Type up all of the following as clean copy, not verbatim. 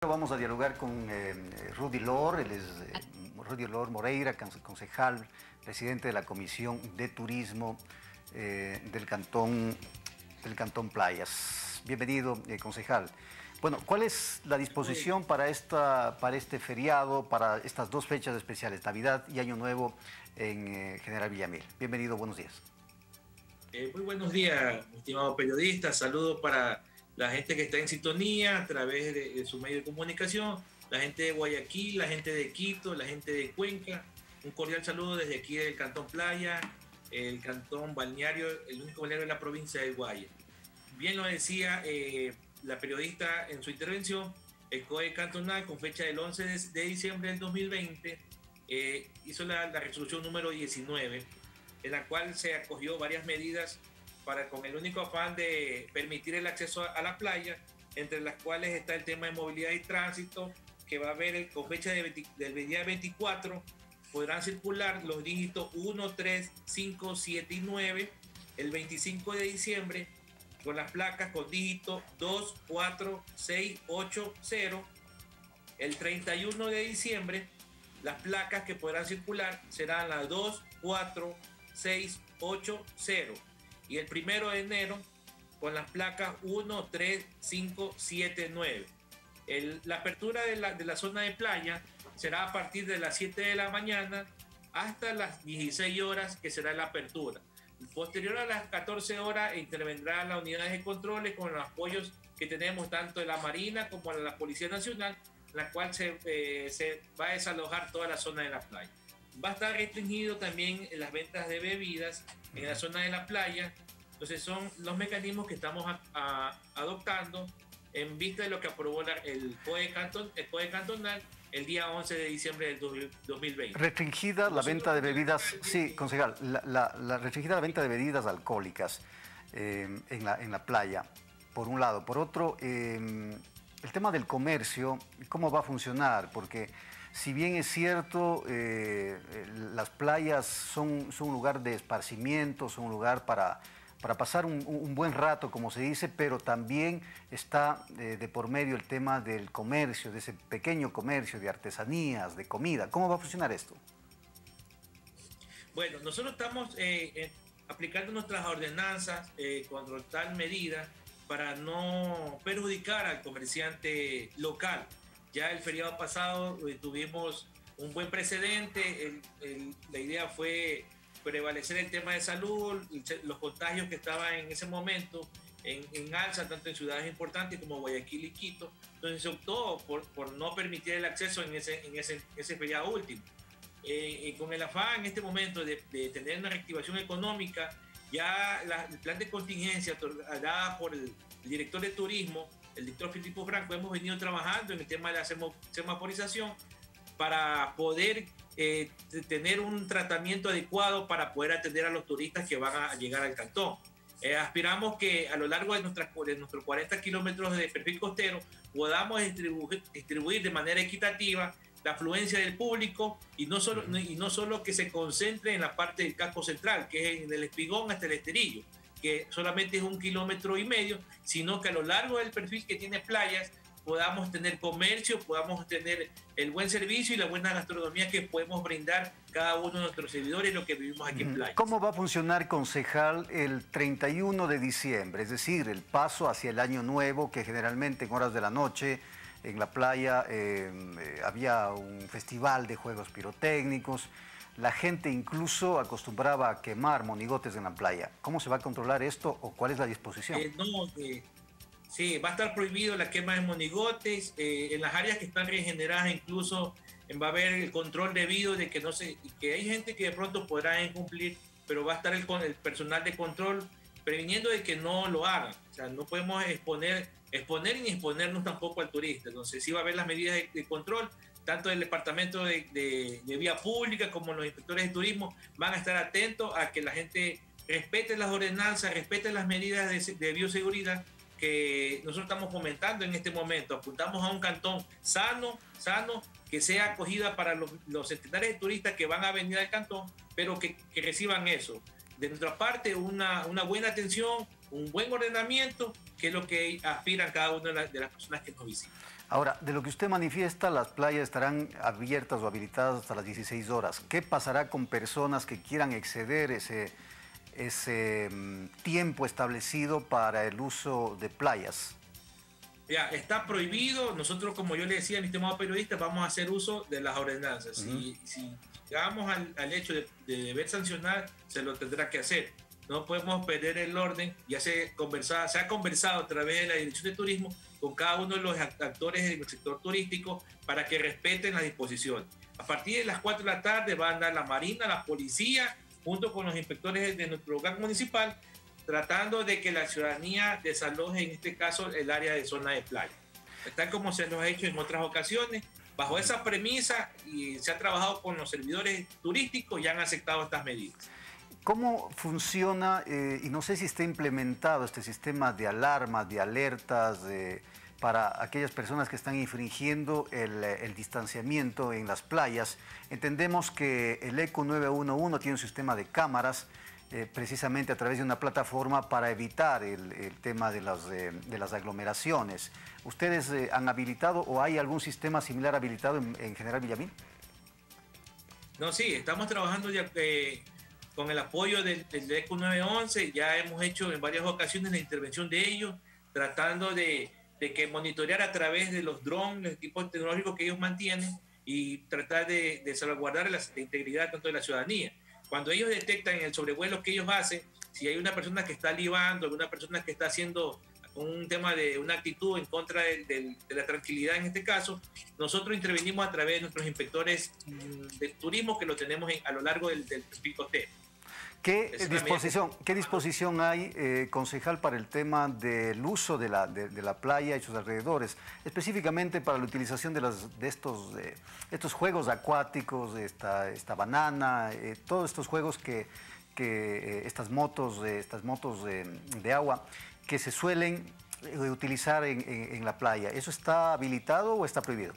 Vamos a dialogar con Rudy Lor, él es Rudy Lor Moreira, concejal, presidente de la Comisión de Turismo del Cantón Playas. Bienvenido, concejal. Bueno, ¿cuál es la disposición para este feriado, para estas dos fechas especiales, Navidad y Año Nuevo en General Villamil? Bienvenido, buenos días. Muy buenos días, estimado periodista. Saludos para la gente que está en sintonía a través de su medio de comunicación, la gente de Guayaquil, la gente de Quito, la gente de Cuenca. Un cordial saludo desde aquí del Cantón Playa, el Cantón Balneario, el único balneario de la provincia de Guaya. Bien lo decía la periodista en su intervención, el COE cantonal con fecha del 11 de diciembre del 2020 hizo la resolución número 19, en la cual se acogió varias medidas con el único afán de permitir el acceso a la playa, entre las cuales está el tema de movilidad y tránsito, que va a haber con fecha del día 24, podrán circular los dígitos 1, 3, 5, 7 y 9, el 25 de diciembre, con las placas con dígitos 2, 4, 6, 8, 0, el 31 de diciembre, las placas que podrán circular serán las 2, 4, 6, 8, 0. Y el 1 de enero con las placas 1, 3, 5, 7, 9. La apertura de la zona de playa será a partir de las 7 de la mañana hasta las 16 horas, que será la apertura. Posterior a las 14 horas intervendrán las unidades de controles con los apoyos que tenemos tanto de la Marina como de la Policía Nacional, la cual se va a desalojar toda la zona de la playa. Va a estar restringido también las ventas de bebidas en la zona de la playa. Entonces son los mecanismos que estamos adoptando en vista de lo que aprobó el COE cantonal el día 11 de diciembre del 2020. Restringida la venta de bebidas, sí, concejal, la restringida la venta de bebidas alcohólicas en la playa, por un lado. Por otro, el tema del comercio, ¿cómo va a funcionar? Porque si bien es cierto, las playas son un lugar de esparcimiento, son un lugar para pasar un buen rato, como se dice, pero también está de por medio el tema del comercio, de ese pequeño comercio de artesanías, de comida. ¿Cómo va a funcionar esto? Bueno, nosotros estamos aplicando nuestras ordenanzas con tal medida para no perjudicar al comerciante local. Ya el feriado pasado tuvimos un buen precedente, la idea fue prevalecer el tema de salud, los contagios que estaban en ese momento en alza, tanto en ciudades importantes como Guayaquil y Quito. Entonces se optó por no permitir el acceso en ese feriado último. Con el afán en este momento de tener una reactivación económica, ya el plan de contingencia dada por el director de turismo, el doctor Filipo Franco, hemos venido trabajando en el tema de la semaforización para poder tener un tratamiento adecuado para poder atender a los turistas que van a llegar al cantón. Aspiramos que a lo largo de nuestros 40 kilómetros de perfil costero podamos distribuir de manera equitativa la afluencia del público y no solo que se concentre en la parte del casco central, que es en el Espigón hasta el Esterillo, que solamente es 1,5 kilómetros, sino que a lo largo del perfil que tiene playas podamos tener comercio, podamos tener el buen servicio y la buena gastronomía que podemos brindar cada uno de nuestros servidores, lo que vivimos aquí en Playa. ¿Cómo va a funcionar, concejal, el 31 de diciembre? Es decir, el paso hacia el Año Nuevo, que generalmente en horas de la noche en la playa había un festival de juegos pirotécnicos. La gente incluso acostumbraba a quemar monigotes en la playa. ¿Cómo se va a controlar esto o cuál es la disposición? Sí, va a estar prohibido la quema de monigotes. En las áreas que están regeneradas incluso va a haber el control debido de que hay gente que de pronto podrá incumplir, pero va a estar el personal de control previniendo de que no lo hagan. O sea, no podemos exponer ni exponernos tampoco al turista. Entonces sí va a haber las medidas de control, tanto el Departamento de Vía Pública como los inspectores de turismo van a estar atentos a que la gente respete las ordenanzas, respete las medidas de bioseguridad que nosotros estamos fomentando en este momento. Apuntamos a un cantón sano, que sea acogida para los centenares de turistas que van a venir al cantón, pero que reciban eso. De nuestra parte, una buena atención, un buen ordenamiento, que es lo que aspiran cada una de las personas que nos visitan. Ahora, de lo que usted manifiesta, las playas estarán abiertas o habilitadas hasta las 16 horas. ¿Qué pasará con personas que quieran exceder ese tiempo establecido para el uso de playas? Ya, está prohibido. Nosotros, como yo le decía a mi estimado periodista, vamos a hacer uso de las ordenanzas. Si llegamos al hecho de deber sancionar, se lo tendrá que hacer. No podemos perder el orden. Ya se ha conversado a través de la Dirección de Turismo con cada uno de los actores del sector turístico para que respeten las disposiciones. A partir de las 4 de la tarde va a andar la Marina, la Policía, junto con los inspectores de nuestro hogar municipal, tratando de que la ciudadanía desaloje, en este caso, el área de zona de playa. Tal como se nos ha hecho en otras ocasiones, bajo esa premisa, y se ha trabajado con los servidores turísticos y han aceptado estas medidas. ¿Cómo funciona, y no sé si está implementado este sistema de alarmas, de alertas, para aquellas personas que están infringiendo el distanciamiento en las playas? Entendemos que el ECO 911 tiene un sistema de cámaras, precisamente a través de una plataforma para evitar el tema de las aglomeraciones. ¿Ustedes han habilitado o hay algún sistema similar habilitado en General Villamil? No, sí, estamos trabajando ya con el apoyo del ECO 911. Ya hemos hecho en varias ocasiones la intervención de ellos, tratando de que monitorear a través de los drones, los equipos tecnológicos que ellos mantienen, y tratar de salvaguardar la integridad tanto de la ciudadanía. Cuando ellos detectan en el sobrevuelo que ellos hacen, si hay una persona que está libando, alguna persona que está haciendo un tema de una actitud en contra de la tranquilidad en este caso, nosotros intervenimos a través de nuestros inspectores de turismo que lo tenemos a lo largo del perfil costero. ¿Qué disposición hay, concejal, para el tema del uso de la playa y sus alrededores, específicamente para la utilización de estos juegos acuáticos, esta banana, todos estos juegos estas motos de agua que se suelen utilizar en la playa? ¿Eso está habilitado o está prohibido?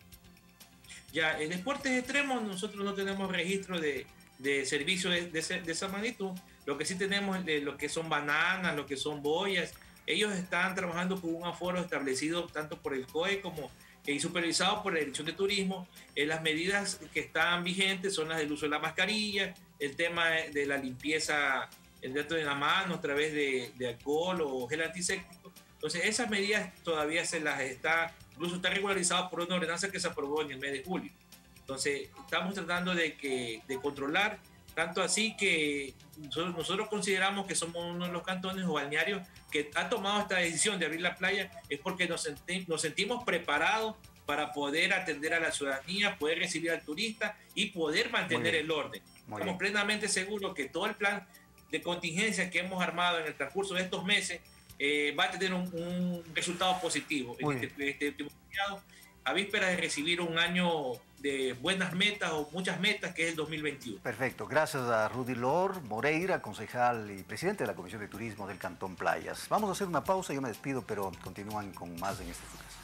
Ya, en deportes extremos nosotros no tenemos registro de servicios de esa magnitud. Lo que sí tenemos es lo que son bananas, lo que son boyas. Ellos están trabajando con un aforo establecido tanto por el COE como y supervisado por la Dirección de Turismo. Las medidas que están vigentes son las del uso de la mascarilla, el tema de la limpieza dentro de la mano a través de alcohol o gel antiséptico. Entonces esas medidas todavía incluso está regularizado por una ordenanza que se aprobó en el mes de julio. Entonces, estamos tratando de controlar, tanto así que nosotros consideramos que somos uno de los cantones o balnearios que ha tomado esta decisión de abrir la playa, es porque nos sentimos preparados para poder atender a la ciudadanía, poder recibir al turista y poder mantener el orden. Estamos plenamente seguros que todo el plan de contingencia que hemos armado en el transcurso de estos meses va a tener un resultado positivo en este último periodo, a vísperas de recibir un año de buenas metas o muchas metas, que es el 2021. Perfecto. Gracias a Rudy Lor Moreira, concejal y presidente de la Comisión de Turismo del Cantón Playas. Vamos a hacer una pausa, yo me despido, pero continúan con más en este podcast.